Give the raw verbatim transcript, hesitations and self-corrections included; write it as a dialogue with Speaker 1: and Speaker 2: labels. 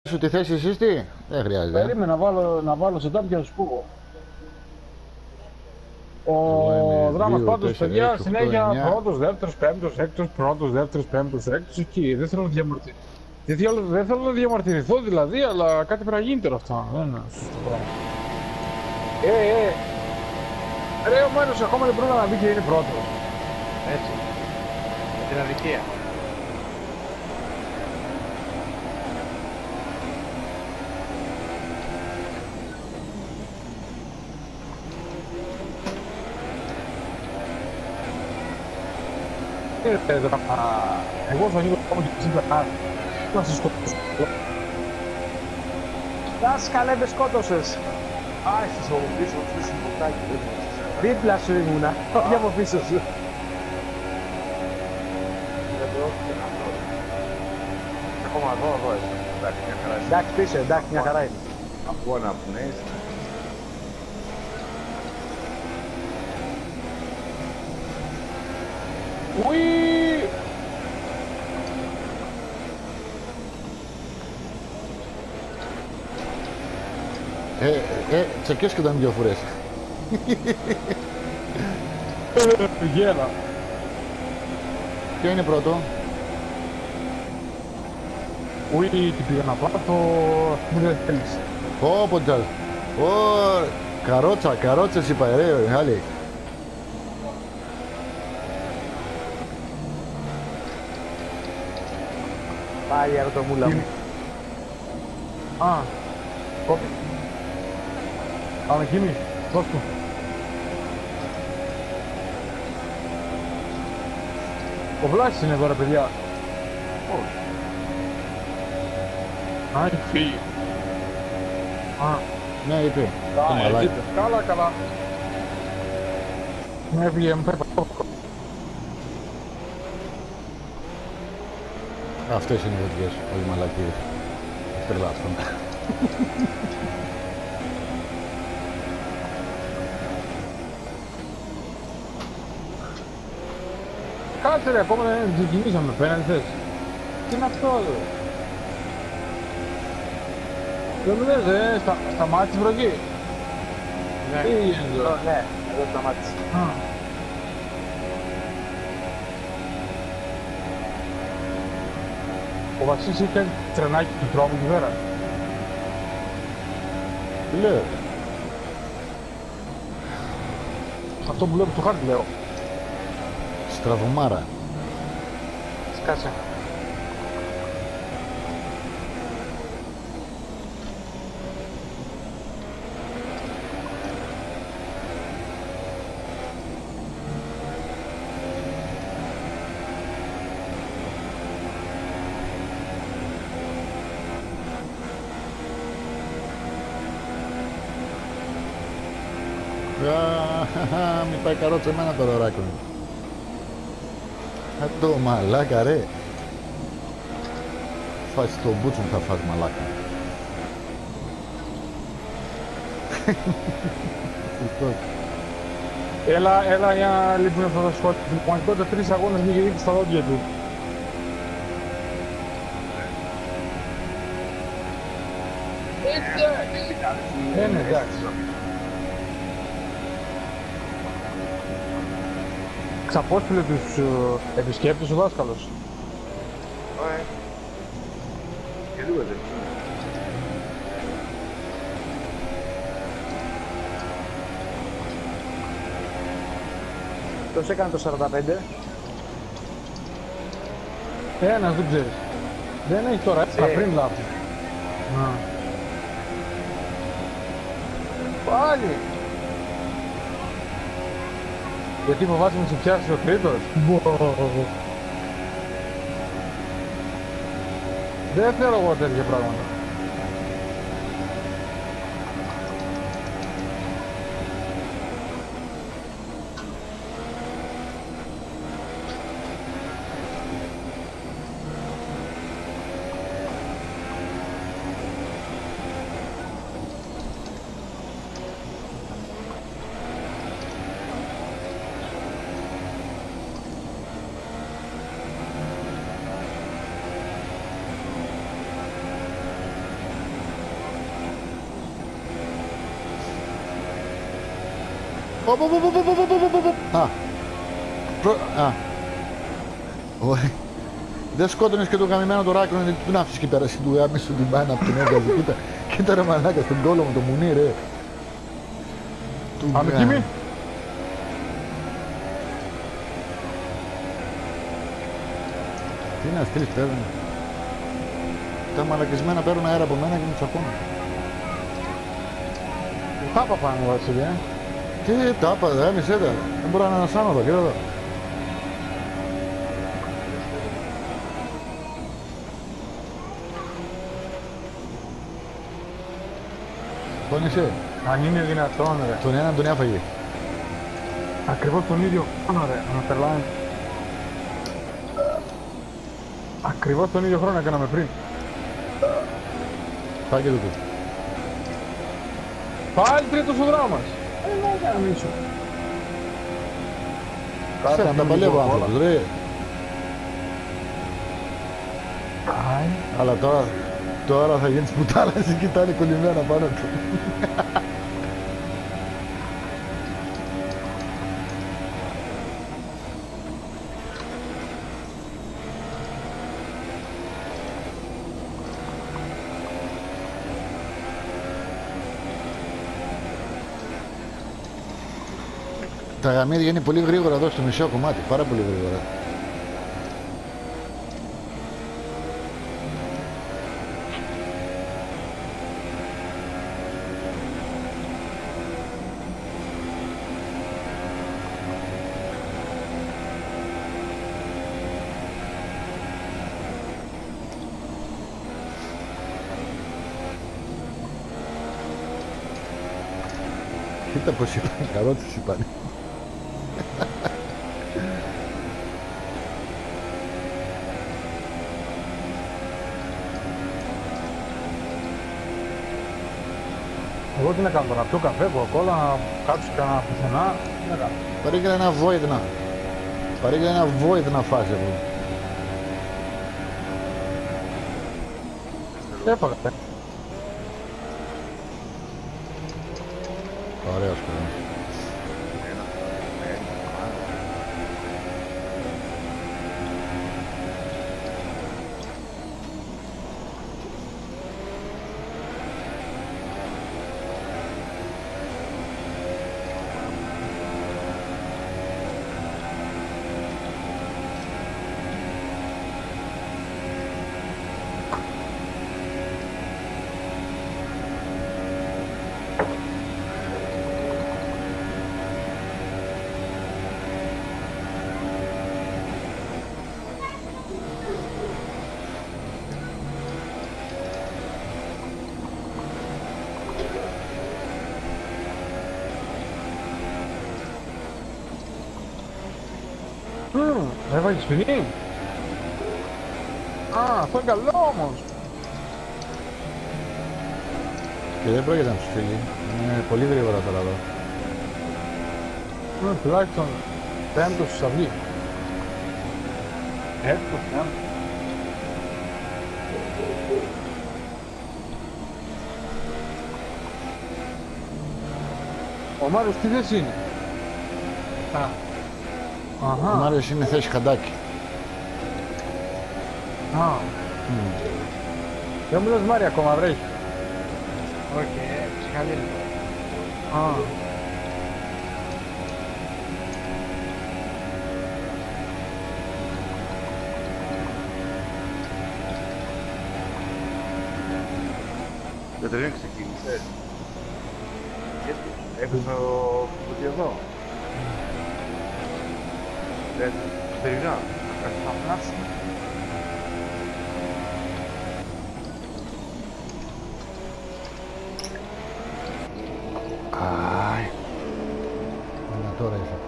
Speaker 1: Σου τη θέση εσείς τι, δεν χρειάζεται.
Speaker 2: Περίμενα να βάλω, να βάλω setup και να σου πω. Ο δράμας πάντως, παιδιά, συνέχεια πρώτος, δεύτερος, πέμπτος, έκτος, πρώτος, δεύτερος, πέμπτος, έκτος, εκεί. Δεν θέλω να διαμαρτυρηθώ. Δεν θέλω να διαμαρτυρηθώ δηλαδή, αλλά κάτι πρέπει να γίνει τώρα αυτό. Δεν είναι σωστό πράγμα. Ε, ε. Ρε, ο Μάριος ακόμα δεν πρόβλημα να μπει και είναι πρώτος.
Speaker 3: Έτσι. Με την αδικία.
Speaker 2: Εγώ θα γίνω ακόμα και εσύ πλακάρι. Να σε σκοτώσω.
Speaker 4: Δάσκαλε, με σκότωσες.
Speaker 3: Άρχισες από πίσω, πίσω το μπουκάκι.
Speaker 4: Δίπλα σου ήμουνα, όχι από πίσω σου.
Speaker 3: Ακόμα εδώ, εδώ είσαι. Εντάξει, μια χαρά είσαι.
Speaker 4: Εντάξει, πίσω, εντάξει, μια χαρά είναι.
Speaker 3: Από ένα πνέεις.
Speaker 2: Ουί!
Speaker 1: Ε, ε, τσεκέσκονταν δυο φορές.
Speaker 2: Γέλα.
Speaker 1: Ποιο είναι πρώτο?
Speaker 2: Ουί, τι πήγα να πάθω. Μου δεν θέλεις.
Speaker 1: Ω, ποτζάλ. Ω, καρότσα, καρότσες είπα, ρε, μεγάλη.
Speaker 4: Πάλι αρωτομούλα μου.
Speaker 2: Α, κόπη. Πάμε εκείνη, δώσ' του. Ο Βλάσης είναι εδώ ρε παιδιά.
Speaker 3: Όχι.
Speaker 2: Α, έχει φύγει. Α,
Speaker 1: Ναι, είπε. Το
Speaker 2: α,
Speaker 1: μαλάκι.
Speaker 2: είπε. Καλά, καλά. Ναι, έφυγε, μου φέρει πατώ.
Speaker 1: Αυτές είναι οι βουτιές, όλοι μαλακίες. Τρελά αυτόν.
Speaker 2: Κάτσε ρε, ακόμα δεν ξεκινήσαμε, πέναντι θες. Τι είναι αυτό εδώ. Δεν μου λες, ε, στα, σταμάτησε η βροχή.
Speaker 3: Ναι.
Speaker 2: Τι γίνεται εδώ.
Speaker 4: Ναι, εδώ σταμάτησε.
Speaker 2: Α. Ο Βασίλης έχει κάνει τρενάκι του τρόμου εκεί πέρα.
Speaker 1: Τι λέω.
Speaker 2: Αυτό που λέω στο χάρτη λέω.
Speaker 1: Στραβωμάρα.
Speaker 4: Σκάσε.
Speaker 1: Α, μη πάει καρότσα εμένα το ρωράκο μου. Α, το μαλάκα ρε. Φας το μπούτσο μου θα φας μαλάκα. Χριστός.
Speaker 2: Έλα, έλα για να λείπουν αυτά τα σχόλια. Στην πραγματικότητα τρεις αγώνες μη γυρίσει στα δόντια του. Ε, ναι, εντάξει. Ξαπόσπηλε τους uh, επισκέπτες ο δάσκαλος.
Speaker 3: Ωραία. Και λίγο δεν.
Speaker 4: Ποιος έκανε το σαράντα πέντε.
Speaker 2: Ένας δεν ξέρεις. Δεν έχει τώρα, ένα πριν λάθος. Πάλι. Γιατί φοβάσαι να σε πιάσει ο τρίτος. Δεν θέλω εγώ τέτοια πράγματα.
Speaker 1: Οπ, οπ, οπ, οπ, οπ, οπ, οπ, οπ, οπ. Α. Προ... Α. Ωραία. Δεν σκότωνες και το γαμημένο το Ράικονεν, γιατί του να άφησες και πέρασε του γάμισου την μπάνα από την έβγαζε. Κοίτα, κοίτα ρε μαλάκα στον κόλο μου το μουνί ρε.
Speaker 2: Πάμε Κίμη.
Speaker 1: Τι να στείλεις πέρα. Τα μαλακισμένα παίρνουν αέρα από μένα και μου τσακώνουν.
Speaker 2: Τάπα πάνε Βασίλη, ε.
Speaker 1: Τι τάπα, δεν μισέ τα. Δεν μπορώ να ανασάνω εδώ, κοίτα εδώ. Πόνεσαι.
Speaker 2: Αν είναι δυνατόν ρε.
Speaker 1: Τον έναν τον έφαγε.
Speaker 2: Ακριβώς τον ίδιο χρόνο ρε, να περλάνε. Ακριβώς τον ίδιο χρόνο έκαναμε πριν.
Speaker 1: Πάει και τούτο.
Speaker 2: Πάλι τρίτος ο δρόμος. Ε, να έκανα μίσο.
Speaker 1: Κάτσε να τα παλεύω άνθρωπος ρε.
Speaker 2: Άι.
Speaker 1: Αλλά τώρα, τώρα θα γίνεις πουτάλας και τα είναι κολλημένα πάνω του. Τα γαμίδια είναι πολύ γρήγορα εδώ στο μισό κομμάτι, πάρα πολύ γρήγορα. Κοίτα πως είπαν, καρότσες είπαν.
Speaker 2: Εγώ τι να κάνω, να πιω καφέ, κοκακόλα, να κάτσω κανένα πουθενά, τι να κάνω.
Speaker 1: Παρήγγειλε ένα void να. Παρήγγειλε ένα void να φας εδώ.
Speaker 2: Έφαγα.
Speaker 1: Ωραίος παιδί.
Speaker 2: Μμμ, έβαγες ποινή. Α, αυτό είναι καλό όμως.
Speaker 1: Και δεν πρόκειται να τους φύγει. Είναι πολύ γρήγορα τώρα εδώ.
Speaker 2: Μμμ, τουλάχιστον πέμπτος στους αυγή. Έκτος, ναι. Ο Μάριος τι θέση είναι? Α.
Speaker 1: Ο
Speaker 2: Αχα.
Speaker 1: Μάριος είναι θέση χαντάκι.
Speaker 2: Α.
Speaker 1: Mm.
Speaker 2: Δεν μου λες Μάρια ακόμα βρέχει.
Speaker 4: Όχι, ψυχαλίνη.
Speaker 2: Α.
Speaker 3: Δεν τρένο ξεκίνησε. Γιατί έχεις το κουτί εδώ. Δεν περιγρά. Κάτι θα πλάσει.
Speaker 1: Άι. Ένα τώρα ήρθα.